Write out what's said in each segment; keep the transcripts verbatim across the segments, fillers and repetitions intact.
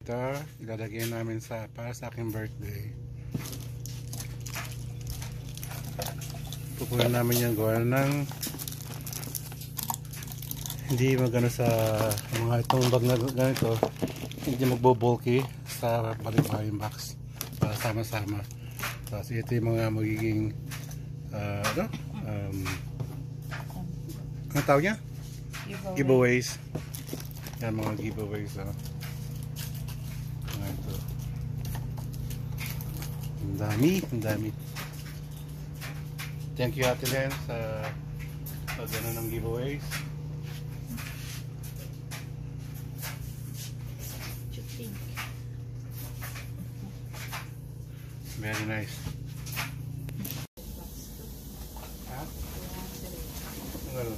Ito, ilalagay namin sa para sa aking birthday. Pupunan namin yung gawa ng hindi magano sa mga itong bag na ganito, hindi magbo-bulky sa balik-balik box para sama-sama. Tapos ito yung mga magiging uh, ano? Um, ano tawag niya? Giveaway. Giveaways. Yan mga giveaways. Oh. Ito. Ang dami, ang dami. Thank you Ate Len sa pag-ano ng giveaways. Very nice. Ha? Ang ano?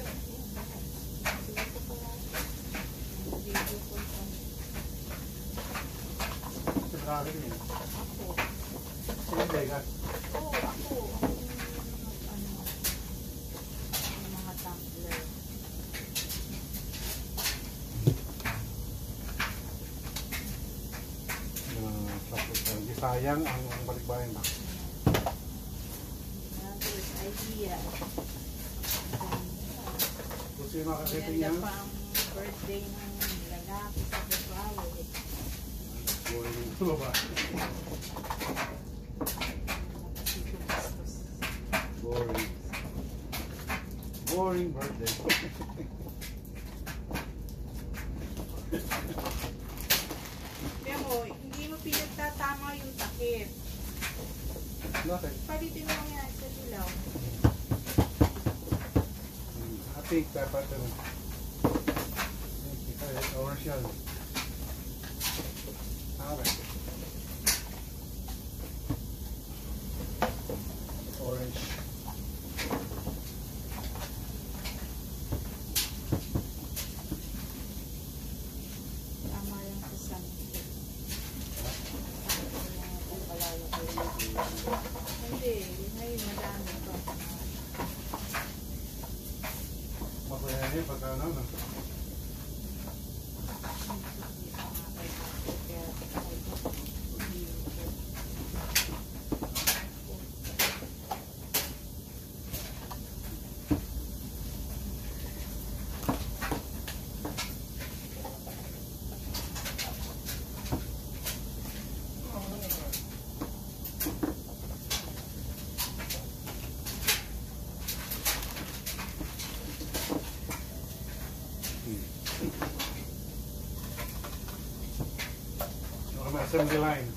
Sa traffic niya? Ako. Sige, ka? Oo, ako. Ano? Yung mga tumbler. Hindi sayang ang balik-bayan ba? Another idea. Kung sino makakita niya? Maganda pa ang birthday ng lalaki sa babae. Boring ito ba? Boring. Boring birthday. Pero hindi mo pinagtatama yung takip. Bakit? Palitin mo nga sa dilaw. I think dapat ano. Orange yan. Okay. Orange. Tama lang sa sunset. Hindi, ngayon madami pa. Masaya niya pagka ano no? Assembly line.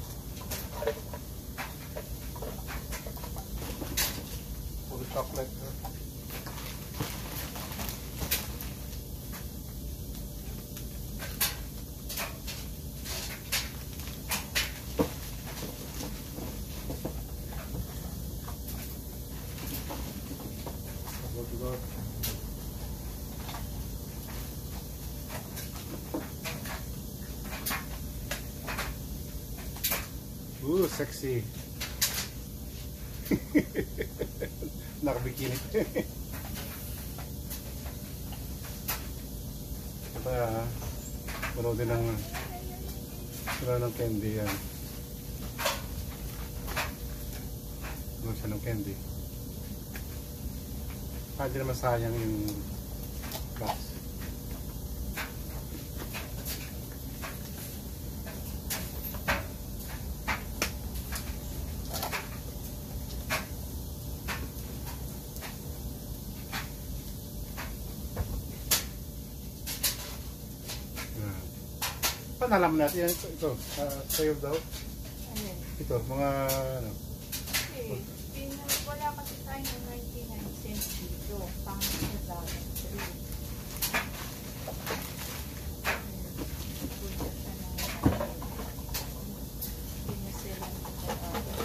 For the chocolate. Go. Ooh, sexy. Nakabikini. Kaya, puno din ng puno ng candy yan. Puno siya ng candy. Hindi naman sayang yung box. Paano alam natin yan? Ito, ito uh, sa'yo daw? Ano? Ito, mga ano? Eh, pin- wala kasi tayo ng ninety-nine cents dito. Pang sa dollar three. Punta siya ng pinasilan ko sa dollar.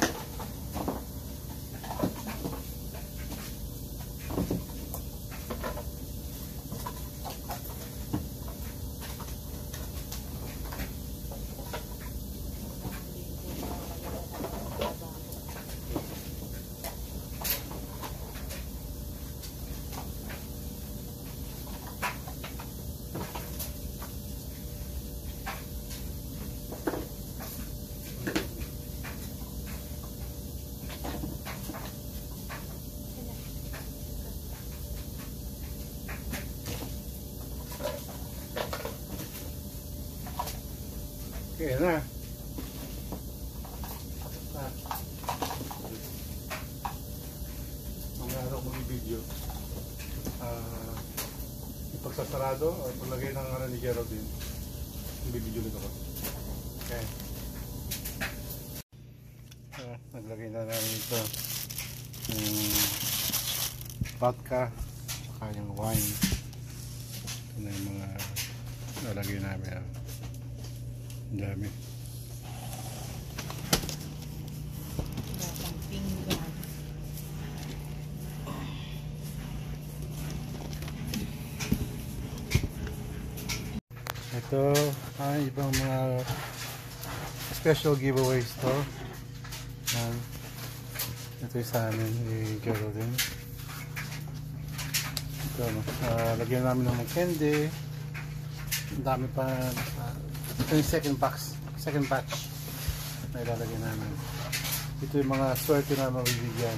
Okay na. Ah. Ang araw kong i-video. Ah, ipagsasarado o ipaglagay ng ano ni Geraldine. I-video nito ko. Okay. Ah, naglagay na namin ito. Yung vodka, saka yung wine. Ito na yung mga nalagay namin. Ah. Ang dami. Batang pinggan. Ito ay ibang mga special giveaways to. Yan. Ito yung sa amin ni Geraldine. Ito, uh, lagyan namin ng candy. Ang dami pa. Uh, ito yung second box, second batch na ilalagay namin. Ito yung mga swerte na mabibigyan.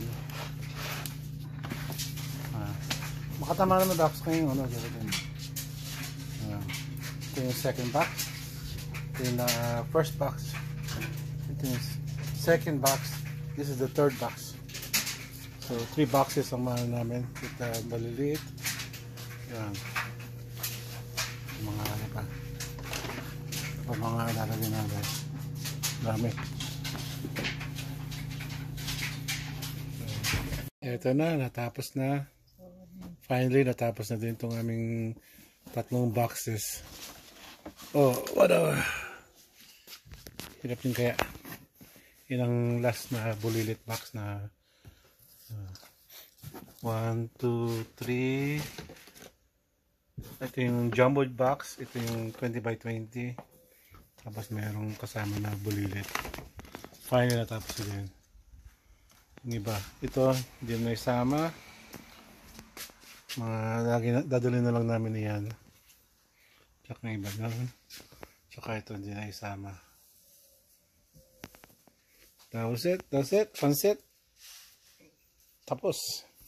Uh, makatama naman box kayo, ano, Geraldine. Uh, ito yung second box. Ito yung uh, first box. Ito yung second box. This is the third box. So, three boxes ang mahal namin. Ito uh, maliliit. Yan. Mga ano pa. O mga lalagay namin. Dami. Ito na. Natapos na. Finally, natapos na din itong aming tatlong boxes. Oh, what a... Hirap din kaya. Yun ang last na bulilit box na uh, one, two, three. Ito yung jumbo box. Ito yung twenty by twenty. Tapos mayroong kasama na bulilit. Finally natapos din. Yung iba. Ito, hindi na isama. Mga lagi na, dadalhin na lang namin yan. Tsaka yung iba na. Tsaka ito, hindi na isama. That was it. That's it. Pansit. Tapos.